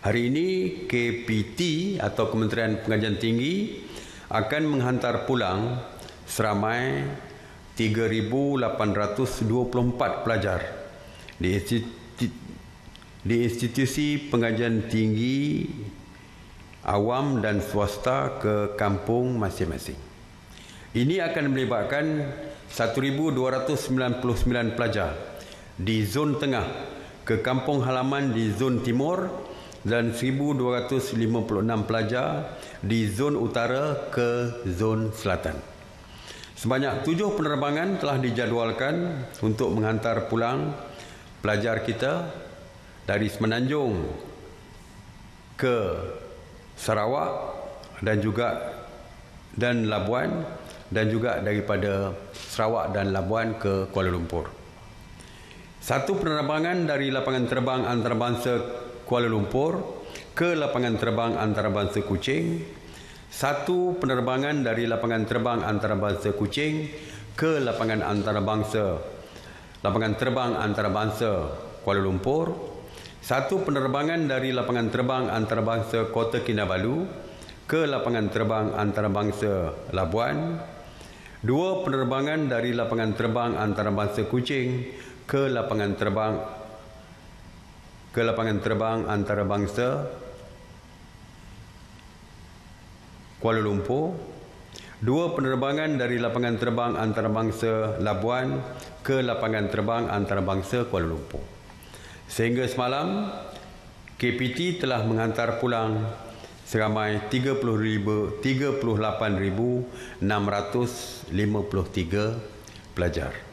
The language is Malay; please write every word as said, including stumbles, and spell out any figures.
Hari ini K P T atau Kementerian Pengajian Tinggi akan menghantar pulang seramai tiga ribu lapan ratus dua puluh empat pelajar di institusi, di institusi pengajian tinggi awam dan swasta ke kampung masing-masing. Ini akan melibatkan satu ribu dua ratus sembilan puluh sembilan pelajar di zon tengah ke kampung halaman di zon timur dan seribu dua ratus lima puluh enam pelajar di zon utara ke zon selatan. Sebanyak tujuh penerbangan telah dijadualkan untuk menghantar pulang pelajar kita dari Semenanjung ke Sarawak dan juga dan Labuan, dan juga daripada Sarawak dan Labuan ke Kuala Lumpur. Satu penerbangan dari lapangan terbang antarabangsa Kuala Lumpur ke lapangan terbang antarabangsa Kuching, satu penerbangan dari lapangan terbang antarabangsa Kuching ke lapangan antarabangsa lapangan terbang antarabangsa Kuala Lumpur, satu penerbangan dari lapangan terbang antarabangsa Kota Kinabalu ke lapangan terbang antarabangsa Labuan, dua penerbangan dari lapangan terbang antarabangsa Kuching ke lapangan terbang ke lapangan terbang antarabangsa Kuala Lumpur, dua penerbangan dari lapangan terbang antarabangsa Labuan ke lapangan terbang antarabangsa Kuala Lumpur. Sehingga semalam, K P T telah menghantar pulang seramai tiga puluh lapan ribu enam ratus lima puluh tiga pelajar.